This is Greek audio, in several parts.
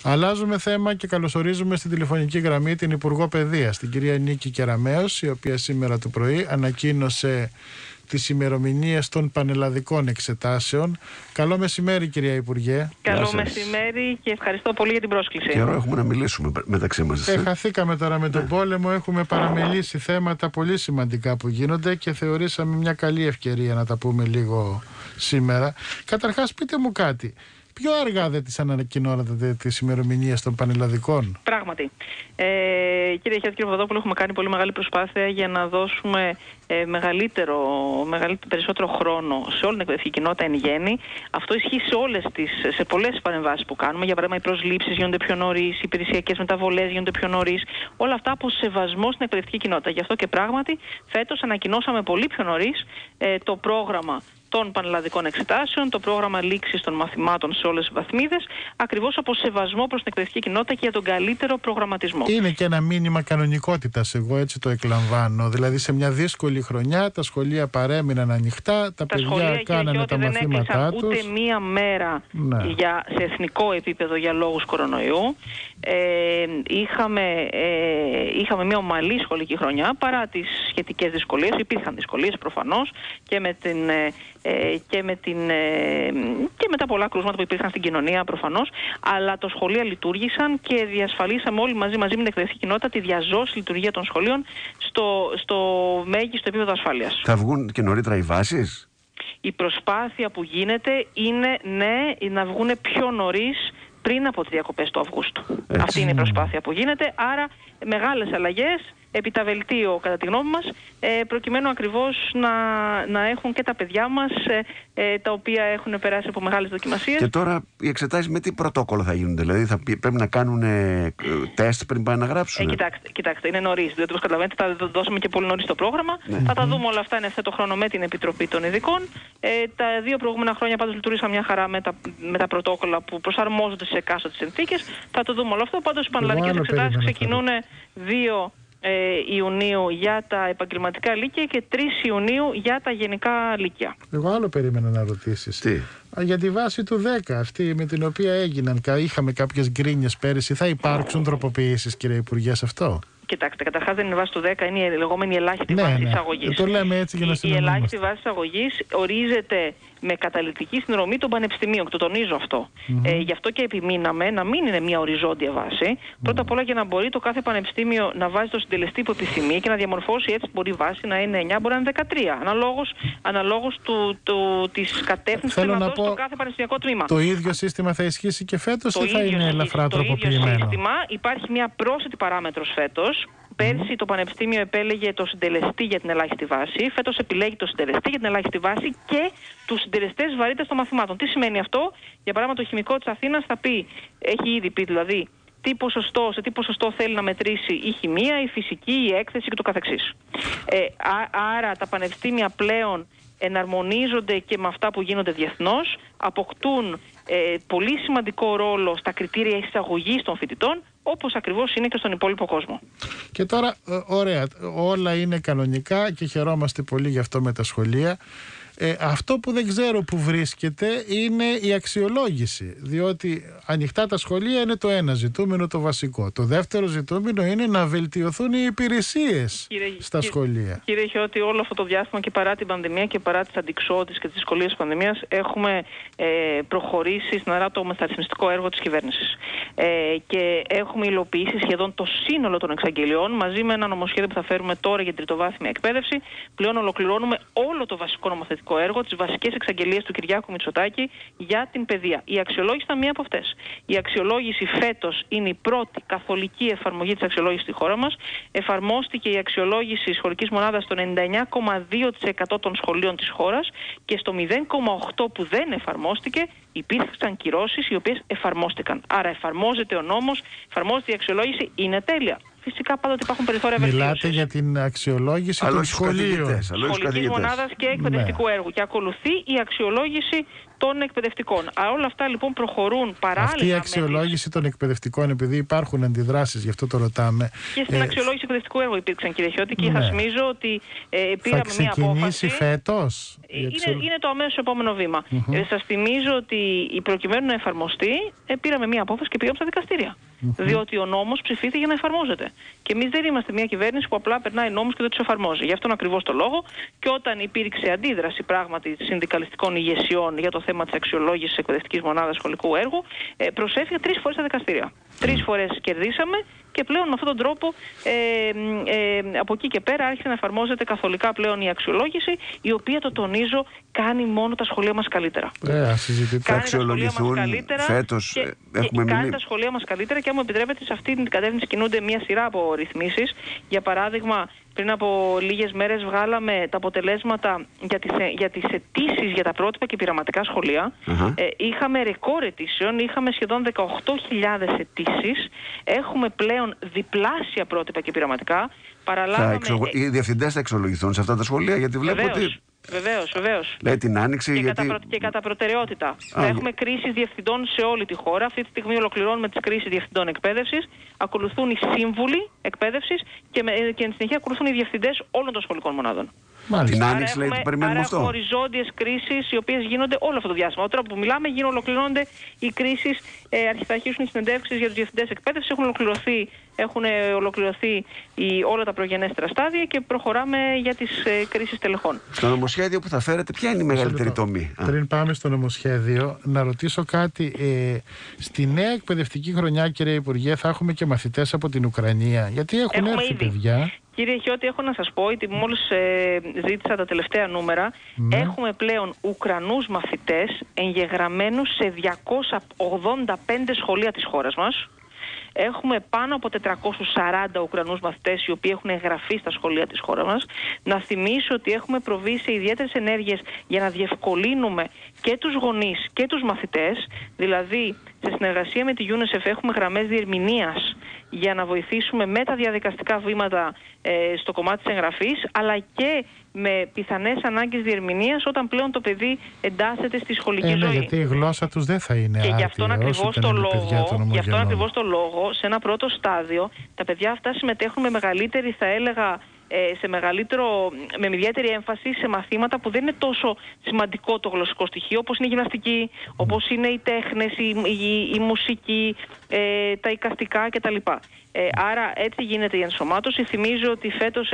Αλλάζουμε θέμα και καλωσορίζουμε στην τηλεφωνική γραμμή την Υπουργό Παιδείας, την κυρία Νίκη Κεραμέως, η οποία σήμερα το πρωί ανακοίνωσε τις ημερομηνίες των πανελλαδικών εξετάσεων. Καλό μεσημέρι, κυρία Υπουργέ. Καλό μεσημέρι και ευχαριστώ πολύ για την πρόσκληση. Καιρό έχουμε να μιλήσουμε μεταξύ μας. Χαθήκαμε τώρα με τον πόλεμο, έχουμε παραμελήσει θέματα πολύ σημαντικά που γίνονται και θεωρήσαμε μια καλή ευκαιρία να τα πούμε λίγο σήμερα. Καταρχάς, πείτε μου κάτι. Πιο αργά δεν τις ανακοινώνατε τις ημερομηνίες των πανελλαδικών? Πράγματι. Κύριε Παπαδόπουλο, έχουμε κάνει πολύ μεγάλη προσπάθεια για να δώσουμε περισσότερο χρόνο σε όλη την εκπαιδευτική κοινότητα εν γέννη. Αυτό ισχύει σε πολλές παρεμβάσεις που κάνουμε. Για παράδειγμα, οι προσλήψεις γίνονται πιο νωρίς, οι υπηρεσιακές μεταβολές γίνονται πιο νωρίς. Όλα αυτά από σεβασμό στην εκπαιδευτική κοινότητα. Γι' αυτό και πράγματι φέτος ανακοινώσαμε πολύ πιο νωρίς το πρόγραμμα των πανελλαδικών εξετάσεων, το πρόγραμμα λήξης των μαθημάτων σε όλες τις βαθμίδες, ακριβώς από σεβασμό προς την εκπαιδευτική κοινότητα και για τον καλύτερο προγραμματισμό. Είναι και ένα μήνυμα κανονικότητας, εγώ έτσι το εκλαμβάνω. Δηλαδή, σε μια δύσκολη χρονιά τα σχολεία παρέμειναν ανοιχτά, τα παιδιά κάνανε τα μαθήματά τους. Ούτε μία μέρα σε εθνικό επίπεδο για λόγους κορονοϊού. Είχαμε μια ομαλή σχολική χρονιά παρά τις σχετικές δυσκολίες. Υπήρχαν δυσκολίες προφανώς και με τα πολλά κρούσματα που υπήρχαν στην κοινωνία προφανώς, αλλά τα σχολεία λειτουργήσαν και διασφαλίσαμε όλοι μαζί με την εκπαιδευτική κοινότητα τη διαζώση λειτουργία των σχολείων στο μέγιστο επίπεδο ασφάλειας. Θα βγουν και νωρίτερα οι βάσεις? Η προσπάθεια που γίνεται είναι να βγουν πιο νωρίς πριν από τις διακοπές του Αυγούστου. Έτσι. Αυτή είναι η προσπάθεια που γίνεται, άρα μεγάλες αλλαγές επί τα βελτίο κατά τη γνώμη μας, προκειμένου ακριβώς να έχουν και τα παιδιά μας τα οποία έχουν περάσει από μεγάλες δοκιμασίες. Και τώρα οι εξετάσεις με τι πρωτόκολλο θα γίνονται? Δηλαδή πρέπει να κάνουν τεστ πριν πάνε να γράψουν? Κοιτάξτε, είναι νωρίς, διότι όπως καταλαβαίνετε θα δώσουμε και πολύ νωρίς το πρόγραμμα. Θα τα δούμε όλα αυτά εν ευθέτω χρόνο με την Επιτροπή των Ειδικών. Τα 2 προηγούμενα χρόνια πάντως λειτουργήσαν μια χαρά με τα πρωτόκολλα που προσαρμόζονται σε εκάστοτε συνθήκες. Θα το δούμε όλο αυτό. Πάντως οι πανελλαδικές εξετάσεις ξεκινούν 2 Ιουνίου για τα επαγγελματικά λύκεια και 3 Ιουνίου για τα γενικά λύκεια. Εγώ άλλο περίμενα να ρωτήσεις. Τι? Για τη βάση του 10, αυτή με την οποία είχαμε κάποιες γκρίνιες πέρυσι, θα υπάρξουν τροποποιήσεις, κύριε Υπουργέ, σε αυτό? Κοιτάξτε, καταρχάς δεν είναι βάση του 10, είναι η λεγόμενη ελάχιστη βάση εισαγωγής. Το λέμε έτσι για να συνεννοούμαστε. Η ελάχιστη βάση εισαγωγής ορίζεται με καταλυτική συνδρομή των πανεπιστημίων, και το τονίζω αυτό. Γι' αυτό και επιμείναμε να μην είναι μια οριζόντια βάση. Πρώτα απ' όλα για να μπορεί το κάθε πανεπιστήμιο να βάζει το συντελεστή που επιθυμεί και να διαμορφώσει, έτσι μπορεί η βάση να είναι 9, μπορεί να είναι 13. Αναλόγως της κατεύθυνσης που θα δώσει το κάθε πανεπιστημιακό τμήμα. Το ίδιο σύστημα θα ισχύσει και φέτος ή θα είναι ελαφρά τροποποιημένο? Το ίδιο σύστημα. Υπάρχει μια πρόσθετη παράμετρος φέτος. Πέρσι το Πανεπιστήμιο επέλεγε το συντελεστή για την ελάχιστη βάση. Φέτος επιλέγει το συντελεστή για την ελάχιστη βάση και τους συντελεστές βαρύτητας των μαθημάτων. Τι σημαίνει αυτό? Για παράδειγμα, το χημικό της Αθήνας έχει ήδη πει δηλαδή σε τι ποσοστό θέλει να μετρήσει η χημεία, η φυσική, η έκθεση και το καθεξής. Άρα τα πανεπιστήμια πλέον εναρμονίζονται και με αυτά που γίνονται διεθνώς, αποκτούν πολύ σημαντικό ρόλο στα κριτήρια εισαγωγής των φοιτητών, όπως ακριβώς είναι και στον υπόλοιπο κόσμο. Και τώρα, ωραία, όλα είναι κανονικά και χαιρόμαστε πολύ γι' αυτό με τα σχολεία. Αυτό που δεν ξέρω που βρίσκεται είναι η αξιολόγηση, διότι ανοιχτά τα σχολεία είναι το ένα ζητούμενο, το βασικό. Το δεύτερο ζητούμενο είναι να βελτιωθούν οι υπηρεσίες στα σχολεία. Κύριε Χιώτη, όλο αυτό το διάστημα και παρά την πανδημία και παρά τις αντικσότητες και τις δυσκολίες της πανδημίας, έχουμε προχωρήσει στην το μεταρρυθμιστικό έργο της κυβέρνησης. Και έχουμε υλοποιήσει σχεδόν το σύνολο των εξαγγελιών μαζί με ένα νομοσχέδιο που θα φέρουμε τώρα για την τριτοβάθμια εκπαίδευση. Πλέον ολοκληρώνουμε όλο το βασικό νομοθετικό έργο, τις βασικές εξαγγελίες του Κυριάκου Μητσοτάκη για την παιδεία. Η αξιολόγηση ήταν μία από αυτές. Η αξιολόγηση φέτος είναι η πρώτη καθολική εφαρμογή της αξιολόγησης στη χώρα μας. Εφαρμόστηκε η αξιολόγηση σχολικής μονάδας στο 99,2% των σχολείων της χώρας και στο 0,8% που δεν εφαρμόστηκε υπήρξαν κυρώσεις οι οποίες εφαρμόστηκαν. Άρα εφαρμόζεται ο νόμος, εφαρμόζεται η αξιολόγηση, είναι τέλεια. φυσικά πάντοτε υπάρχουν περιθώρια βελτίωσης. Μιλάτε για την αξιολόγηση των σχολείων. Σχολικής μονάδας και εκπαιδευτικού έργου. Και ακολουθεί η αξιολόγηση των εκπαιδευτικών. Όλα αυτά λοιπόν προχωρούν παράλληλα. Αυτή η αξιολόγηση των εκπαιδευτικών, επειδή υπάρχουν αντιδράσεις, γι' αυτό το ρωτάμε. Και στην αξιολόγηση εκπαιδευτικού έργου υπήρξαν, κύριε Χιώτη, και σας θυμίζω ότι πήραμε μια απόφαση. Θα ξεκινήσει φέτος? Είναι το αμέσως επόμενο βήμα. Σας θυμίζω ότι προκειμένου να εφαρμοστεί, πήραμε μια απόφαση και πήγαμε στα δικαστήρια. Διότι ο νόμος ψηφίθηκε για να εφαρμόζεται. Και εμείς δεν είμαστε μια κυβέρνηση που απλά περνάει νόμους και δεν τους εφαρμόζει. Γι' αυτόν ακριβώς το λόγο, και όταν υπήρξε αντίδραση πράγματι συνδικαλιστικών ηγεσιών για το θέμα της αξιολόγησης εκπαιδευτικής μονάδας σχολικού έργου, προσέφυγα 3 φορές στα δικαστήρια. 3 φορές κερδίσαμε και πλέον με αυτόν τον τρόπο από εκεί και πέρα άρχισε να εφαρμόζεται καθολικά πλέον η αξιολόγηση, η οποία, το τονίζω, κάνει μόνο τα σχολεία μας καλύτερα. Θα αξιολογηθούν φέτος. Κάνει τα σχολεία μας καλύτερα και, αν μου επιτρέπετε, σε αυτή την κατεύθυνση κινούνται μια σειρά από ρυθμίσεις. Για παράδειγμα, πριν από λίγες μέρες βγάλαμε τα αποτελέσματα για τις αιτήσεις για τα πρότυπα και πειραματικά σχολεία. Είχαμε ρεκόρ αιτήσεων, είχαμε σχεδόν 18.000 αιτήσεις. Έχουμε πλέον διπλάσια πρότυπα και πειραματικά. Οι διευθυντές θα εξολογηθούν σε αυτά τα σχολεία, γιατί βλέπω ότι... Βεβαίως. Λέει την άνοιξη. Και κατά προτεραιότητα. Θα έχουμε κρίσεις διευθυντών σε όλη τη χώρα. Αυτή τη στιγμή ολοκληρώνουμε τις κρίσεις διευθυντών εκπαίδευσης. Ακολουθούν οι σύμβουλοι εκπαίδευσης και εν συνεχεία ακολουθούν οι διευθυντές όλων των σχολικών μονάδων. Την άνοιξη, λέει, το περιμένουμε αυτό. Έχουμε οριζόντιες κρίσεις οι οποίες γίνονται όλο αυτό το διάστημα. Τώρα που μιλάμε, ολοκληρώνονται οι κρίσεις. Θα αρχίσουν οι συνεντεύξεις για τους διευθυντές εκπαίδευσης. Έχουν ολοκληρωθεί όλα τα προγενέστερα στάδια και προχωράμε για τις κρίσεις τελεχών. Στο νομοσχέδιο που θα φέρετε, ποια είναι η μεγαλύτερη τομή? Πριν πάμε στο νομοσχέδιο, να ρωτήσω κάτι. Στη νέα εκπαιδευτική χρονιά, κύριε Υπουργέ, θα έχουμε και μαθητές από την Ουκρανία? Γιατί έχουν έρθει παιδιά. Κύριε Χιώτη, έχω να σας πω ότι μόλις ζήτησα τα τελευταία νούμερα, έχουμε πλέον Ουκρανούς μαθητές εγγεγραμμένους σε 285 σχολεία της χώρας μας. Έχουμε πάνω από 440 Ουκρανούς μαθητές οι οποίοι έχουν εγγραφεί στα σχολεία της χώρας μας. Να θυμίσω ότι έχουμε προβεί σε ιδιαίτερες ενέργειες για να διευκολύνουμε και τους γονείς και τους μαθητές. Δηλαδή, σε συνεργασία με τη UNICEF έχουμε γραμμές διερμηνίας για να βοηθήσουμε με τα διαδικαστικά βήματα στο κομμάτι της εγγραφής, αλλά και με πιθανές ανάγκες διερμηνίας όταν πλέον το παιδί εντάσσεται στη σχολική ζωή. Γιατί η γλώσσα τους δεν θα είναι άρτια. Και γι' αυτόν ακριβώς το λόγο, σε ένα πρώτο στάδιο, τα παιδιά αυτά συμμετέχουν με μεγαλύτερη, θα έλεγα, με ιδιαίτερη έμφαση σε μαθήματα που δεν είναι τόσο σημαντικό το γλωσσικό στοιχείο, όπως είναι η γυμναστική, όπως είναι οι τέχνες, η μουσική, τα εικαστικά κτλ. Άρα έτσι γίνεται η ενσωμάτωση. Θυμίζω ότι φέτος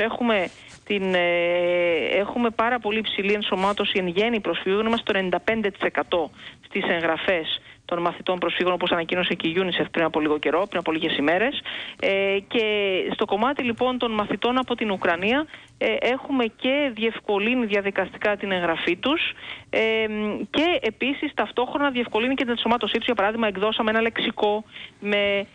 έχουμε πάρα πολύ υψηλή ενσωμάτωση εν γέννη προσφύγων. Είμαστε στο 95% στις εγγραφές των μαθητών προσφύγων, όπως ανακοίνωσε και η UNICEF πριν από λίγο καιρό, πριν από λίγες ημέρες. Και στο κομμάτι λοιπόν των μαθητών από την Ουκρανία έχουμε και διευκολύνει διαδικαστικά την εγγραφή τους και επίσης ταυτόχρονα διευκολύνει και την ενσωμάτωσή τους. Για παράδειγμα, εκδώσαμε ένα λεξικό με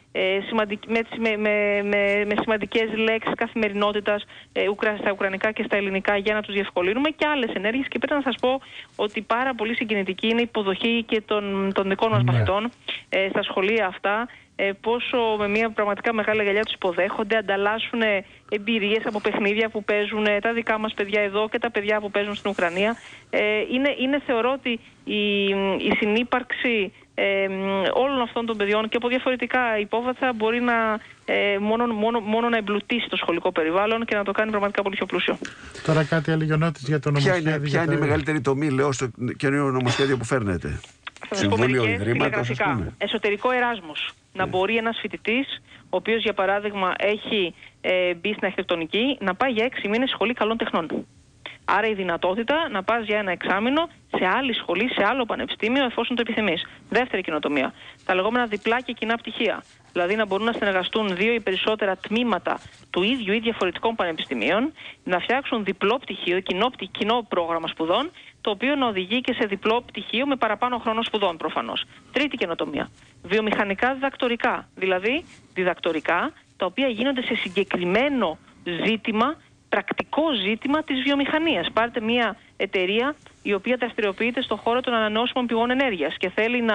σημαντικές λέξεις καθημερινότητας στα ουκρανικά και στα ελληνικά για να τους διευκολύνουμε, και άλλες ενέργειες. Και πρέπει να σας πω ότι πάρα πολύ συγκινητική είναι η υποδοχή και των δικών μας μαθητών στα σχολεία αυτά. Πόσο με μια πραγματικά μεγάλη αγκαλιά τους υποδέχονται, ανταλλάσσουν εμπειρίες από παιχνίδια που παίζουν τα δικά μας παιδιά εδώ και τα παιδιά που παίζουν στην Ουκρανία. Θεωρώ ότι η συνύπαρξη όλων αυτών των παιδιών και από διαφορετικά υπόβαθρα μπορεί μόνο να εμπλουτίσει το σχολικό περιβάλλον και να το κάνει πραγματικά πολύ πιο πλούσιο. Τώρα κάτι Αλιγιονότης για το νομοσχέδιο. Ποια είναι η μεγαλύτερη τομή, λέω, στο καινούριο νομοσχέδιο που φέρνετε? Συμβούλιο Ιδρύματος, ας πούμε. Εσωτερικό Εράσμους. Να μπορεί ένας φοιτητής, ο οποίος για παράδειγμα έχει μπει στην αρχιτεκτονική, να πάει για 6 μήνες σχολή καλών τεχνών. Άρα η δυνατότητα να πας για ένα εξάμηνο σε άλλη σχολή, σε άλλο πανεπιστήμιο, εφόσον το επιθυμείς. Δεύτερη καινοτομία. Τα λεγόμενα διπλά και κοινά πτυχία. Δηλαδή να μπορούν να συνεργαστούν 2 ή περισσότερα τμήματα του ίδιου ή διαφορετικών πανεπιστημίων, να φτιάξουν διπλό πτυχίο, κοινό πρόγραμμα σπουδών, το οποίο να οδηγεί και σε διπλό πτυχίο με παραπάνω χρόνο σπουδών προφανώς. Τρίτη καινοτομία. Βιομηχανικά διδακτορικά. Δηλαδή διδακτορικά τα οποία γίνονται σε συγκεκριμένο ζήτημα, πρακτικό ζήτημα της βιομηχανίας. Πάρτε μια εταιρεία η οποία δραστηριοποιείται στον χώρο των ανανεώσιμων πηγών ενέργειας και θέλει να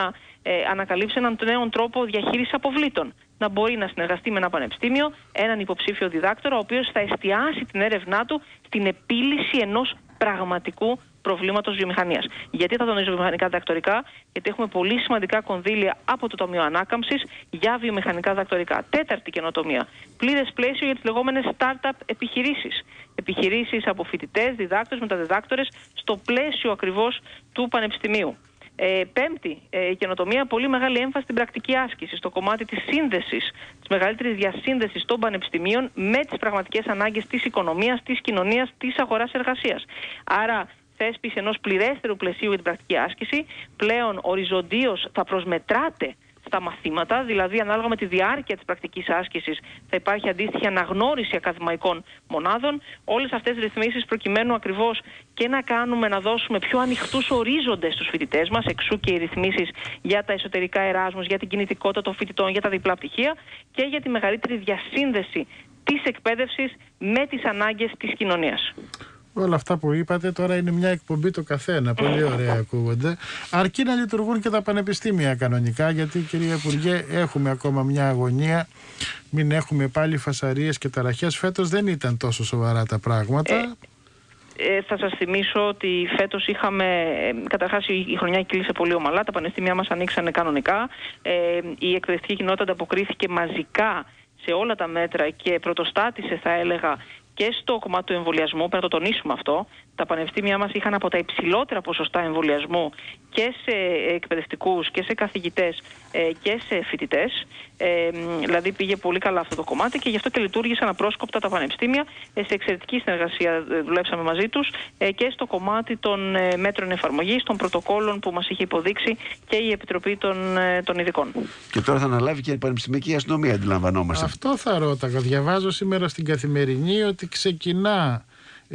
ανακαλύψει έναν νέο τρόπο διαχείρισης αποβλήτων. Να μπορεί να συνεργαστεί με ένα πανεπιστήμιο, έναν υποψήφιο διδάκτορα, ο οποίος θα εστιάσει την έρευνά του στην επίλυση ενός πραγματικού προβλήματος βιομηχανίας. Γιατί θα τονίζω βιομηχανικά διδακτορικά? Γιατί έχουμε πολύ σημαντικά κονδύλια από το Ταμείο Ανάκαμψης για βιομηχανικά διδακτορικά. Τέταρτη καινοτομία. Πλήρες πλαίσιο για τις λεγόμενες startup επιχειρήσεις. Επιχειρήσεις από φοιτητές, διδάκτορες, μεταδιδάκτορες, στο πλαίσιο ακριβώς του πανεπιστημίου. Πέμπτη καινοτομία, πολύ μεγάλη έμφαση στην πρακτική άσκηση, στο κομμάτι της σύνδεσης, της μεγαλύτερης διασύνδεσης των πανεπιστημίων με τις πραγματικές ανάγκες της οικονομίας, της κοινωνίας, της αγοράς εργασίας. Άρα, θέσπιση ενός πληρέστερου πλαισίου για την πρακτική άσκηση, πλέον οριζοντίως θα προσμετράται στα μαθήματα, δηλαδή ανάλογα με τη διάρκεια της πρακτικής άσκησης θα υπάρχει αντίστοιχη αναγνώριση ακαδημαϊκών μονάδων. Όλες αυτές τις ρυθμίσεις προκειμένου ακριβώς και να δώσουμε πιο ανοιχτούς ορίζοντες στους φοιτητές μας, εξού και οι ρυθμίσεις για τα εσωτερικά εράσμους, για την κινητικότητα των φοιτητών, για τα διπλά πτυχία και για τη μεγαλύτερη διασύνδεση της εκπαίδευσης με τις ανάγκες της κοινωνίας. Όλα αυτά που είπατε τώρα είναι μια εκπομπή το καθένα. Πολύ ωραία ακούγονται. Αρκεί να λειτουργούν και τα πανεπιστήμια κανονικά, γιατί, κυρία Υπουργέ, έχουμε ακόμα μια αγωνία. Μην έχουμε πάλι φασαρίες και ταραχές. Φέτος δεν ήταν τόσο σοβαρά τα πράγματα. Θα σας θυμίσω ότι φέτος καταρχάς η χρονιά κύλησε πολύ ομαλά, τα πανεπιστήμια μας ανοίξανε κανονικά, η εκπαιδευτική κοινότητα ανταποκρίθηκε μαζικά σε όλα τα μέτρα και πρωτοστάτησε, θα έλεγα, και στο κομμάτι του εμβολιασμού. Πρέπει να το τονίσουμε αυτό. Τα πανεπιστήμια μας είχαν από τα υψηλότερα ποσοστά εμβολιασμού και σε εκπαιδευτικούς και σε καθηγητές και σε φοιτητές. Δηλαδή πήγε πολύ καλά αυτό το κομμάτι και γι' αυτό και λειτουργήσαν απρόσκοπτα τα πανεπιστήμια. Σε εξαιρετική συνεργασία δουλέψαμε μαζί τους και στο κομμάτι των μέτρων εφαρμογής, των πρωτοκόλων που μας είχε υποδείξει και η Επιτροπή των Ειδικών. Και τώρα θα αναλάβει και η Πανεπιστημιακή Αστυνομία, αντιλαμβανόμαστε. Αυτό θα ρώταγα. Διαβάζω σήμερα στην Καθημερινή ότι ξεκινά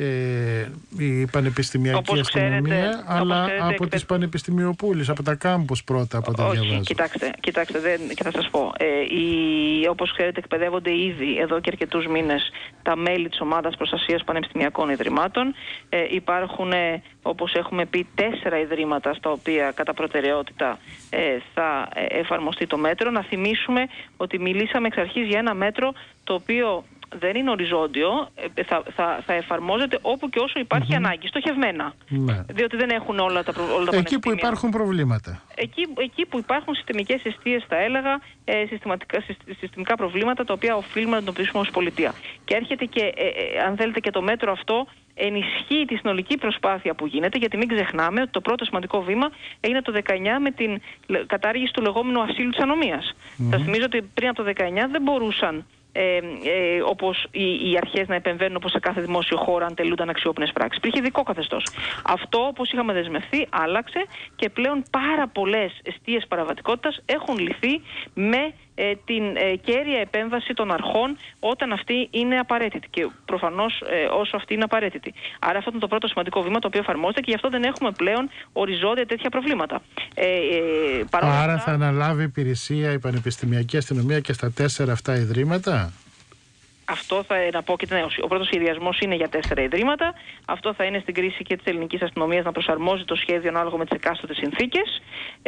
η πανεπιστημιακή αστυνομία, αλλά από τις πανεπιστημιοπούλες, από τα κάμπους πρώτα, από τα διαβάζω. Κοιτάξτε, και θα σας πω. Όπως ξέρετε, εκπαιδεύονται ήδη εδώ και αρκετούς μήνες τα μέλη της Ομάδας Προστασίας Πανεπιστημιακών Ιδρυμάτων. Υπάρχουν, όπως έχουμε πει, 4 ιδρύματα στα οποία κατά προτεραιότητα θα εφαρμοστεί το μέτρο. Να θυμίσουμε ότι μιλήσαμε εξ αρχής για ένα μέτρο το οποίο δεν είναι οριζόντιο, θα εφαρμόζεται όπου και όσο υπάρχει ανάγκη, στοχευμένα. Ναι. Διότι δεν έχουν όλα τα πανεπιστήμια. Εκεί που υπάρχουν προβλήματα. Εκεί που υπάρχουν συστημικές αιστείες, θα έλεγα, συστημικά προβλήματα τα οποία οφείλουμε να αντιμετωπίσουμε ως πολιτεία. Και έρχεται και, αν θέλετε, και το μέτρο αυτό ενισχύει τη συνολική προσπάθεια που γίνεται, γιατί μην ξεχνάμε ότι το πρώτο σημαντικό βήμα έγινε το 19 με την κατάργηση του λεγόμενου ασύλου της ανομίας. Θα θυμίζω ότι πριν από το 19 δεν μπορούσαν όπως οι αρχές να επεμβαίνουν όπως σε κάθε δημόσιο χώρο αν τελούνταν αξιόπινες πράξεις. Υπήρχε ειδικό καθεστώς. Αυτό, όπως είχαμε δεσμευθεί, άλλαξε και πλέον πάρα πολλές εστίες παραβατικότητας έχουν λυθεί με την κέρια επέμβαση των αρχών όταν αυτή είναι απαραίτητη και προφανώς όσο αυτή είναι απαραίτητη. Άρα αυτό είναι το πρώτο σημαντικό βήμα το οποίο εφαρμόζεται και γι' αυτό δεν έχουμε πλέον οριζόντια τέτοια προβλήματα. Άρα θα αναλάβει υπηρεσία η Πανεπιστημιακή Αστυνομία και στα 4 αυτά ιδρύματα. Αυτό θα να πω και ο πρώτος σχεδιασμός είναι για 4 ιδρύματα. Αυτό θα είναι στην κρίση και της ελληνικής αστυνομίας να προσαρμόζει το σχέδιο ανάλογα με τις εκάστοτε συνθήκες.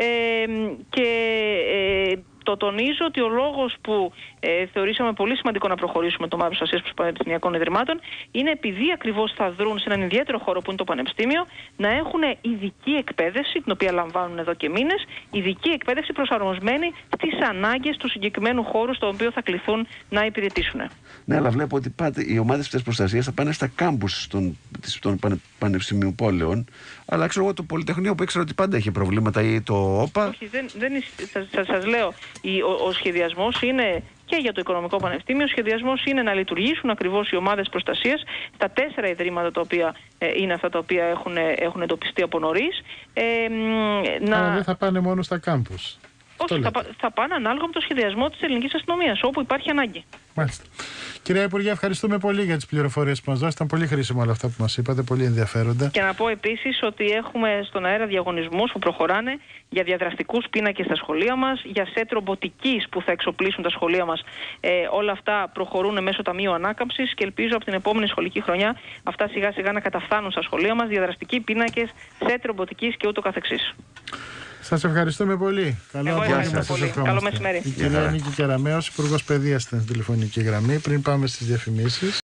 Το τονίζω ότι ο λόγος που θεωρήσαμε πολύ σημαντικό να προχωρήσουμε το Ομάδα Προστασίας των Πανεπιστημιακών Ιδρυμάτων είναι επειδή ακριβώς θα δρουν σε έναν ιδιαίτερο χώρο που είναι το Πανεπιστήμιο να έχουν ειδική εκπαίδευση, την οποία λαμβάνουν εδώ και μήνες, ειδική εκπαίδευση προσαρμοσμένη στις ανάγκες του συγκεκριμένου χώρου στο οποίο θα κληθούν να υπηρετήσουν. Ναι, αλλά βλέπω ότι οι ομάδες της προστασίας θα πάνε στα κάμπους των πανεπιστημίων πόλεων. Αλλά ξέρω εγώ το Πολυτεχνείο που ήξερα ότι πάντα έχει προβλήματα ή το ΟΠΑ. Όχι, σας λέω, ο σχεδιασμός είναι και για το Οικονομικό Πανεπιστήμιο. Ο σχεδιασμός είναι να λειτουργήσουν ακριβώς οι ομάδες προστασίας στα 4 ιδρύματα τα οποία είναι αυτά τα οποία έχουν εντοπιστεί από νωρίς. Αλλά δεν θα πάνε μόνο στα κάμπους. Όχι, θα πάνε ανάλογα με το σχεδιασμό της ελληνικής αστυνομίας, όπου υπάρχει ανάγκη. Μάλιστα. Κυρία Υπουργέ, ευχαριστούμε πολύ για τις πληροφορίες που μας δώσετε. Ήταν πολύ χρήσιμο όλα αυτά που μας είπατε, πολύ ενδιαφέροντα. Και να πω επίσης ότι έχουμε στον αέρα διαγωνισμούς που προχωράνε για διαδραστικούς πίνακες στα σχολεία μας, για σετ ρομποτικής που θα εξοπλίσουν τα σχολεία μας. Όλα αυτά προχωρούν μέσω Ταμείου Ανάκαμψης και ελπίζω από την επόμενη σχολική χρονιά αυτά σιγά σιγά να καταφθάνουν στα σχολεία μας, διαδραστικοί πίνακες, σετ ρομποτικής και ούτω καθεξής. Σας ευχαριστούμε πολύ. Καλό απόγευμα σας ευχόμαστε. Καλό μεσημέρι. Η κυρία Νίκη Κεραμέως, Υπουργός Παιδείας στην τηλεφωνική γραμμή. Πριν πάμε στις διαφημίσεις.